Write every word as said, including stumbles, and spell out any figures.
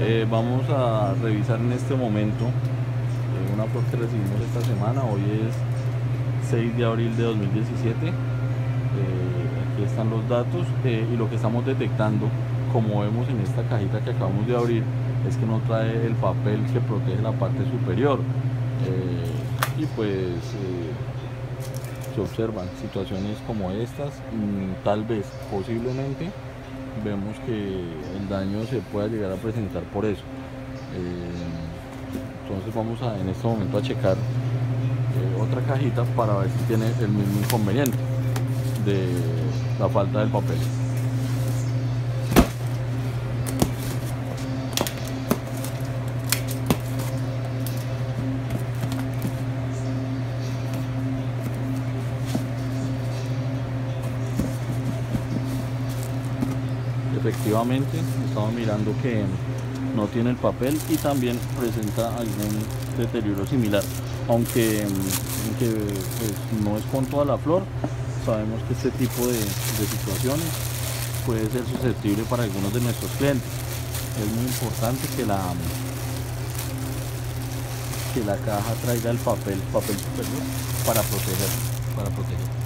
Eh, vamos a revisar en este momento eh, una flor que recibimos esta semana. Hoy es seis de abril de dos mil diecisiete. Eh, aquí están los datos eh, y lo que estamos detectando, como vemos en esta cajita que acabamos de abrir, es que no trae el papel que protege la parte superior. Eh, y pues eh, se observan situaciones como estas. mm, tal vez, posiblemente, vemos que el daño se pueda llegar a presentar por eso. Eh, entonces vamos a en este momento a checar eh, otra cajita para ver si tiene el mismo inconveniente de la falta del papel. Efectivamente, estamos mirando que no tiene el papel y también presenta algún deterioro similar, aunque, aunque pues, no es con toda la flor. Sabemos que este tipo de, de situaciones puede ser susceptible para algunos de nuestros clientes. Es muy importante que la que la caja traiga el papel papel superior para proteger para proteger